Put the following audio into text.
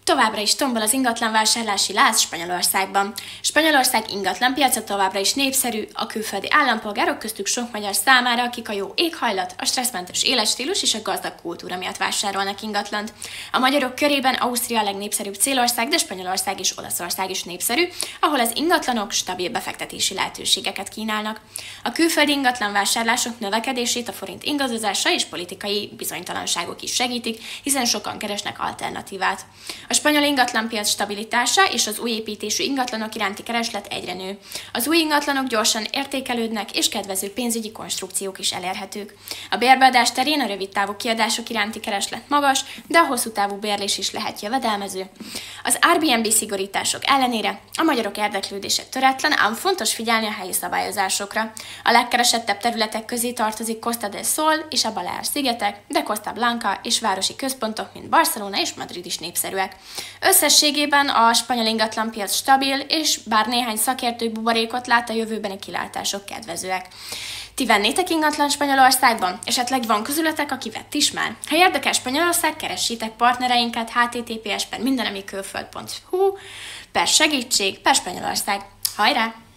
Továbbra is tombol az ingatlanvásárlási láz Spanyolországban. Spanyolország ingatlanpiaca továbbra is népszerű a külföldi állampolgárok, köztük sok magyar számára, akik a jó éghajlat, a stresszmentes életstílus és a gazdag kultúra miatt vásárolnak ingatlant. A magyarok körében Ausztria a legnépszerűbb célország, de Spanyolország és Olaszország is népszerű, ahol az ingatlanok stabil befektetési lehetőségeket kínálnak. A külföldi ingatlanvásárlások növekedését a forint ingadozása és politikai bizonytalanságok is segítik, hiszen sokan keresnek alternatívát. A spanyol ingatlanpiac stabilitása és az új építésű ingatlanok iránti kereslet egyre nő. Az új ingatlanok gyorsan értékelődnek, és kedvező pénzügyi konstrukciók is elérhetők. A bérbeadás terén a rövid távú kiadások iránti kereslet magas, de a hosszú távú bérlés is lehet jövedelmező. Az Airbnb szigorítások ellenére a magyarok érdeklődése töretlen, ám fontos figyelni a helyi szabályozásokra. A legkeresettebb területek közé tartozik Costa del Sol és a Balear-szigetek, de Costa Blanca és városi központok, mint Barcelona és Madrid is népszerűek. Összességében a spanyol ingatlanpiac stabil, és bár néhány szakértő buborékot lát, a jövőbeni kilátások kedvezőek. Ti vennétek ingatlan Spanyolországban? Esetleg van közületek, aki vett is már? Ha érdekel Spanyolország, keressétek partnereinket https://mindenamikülföld.hu/segítség/Spanyolország. Hajrá!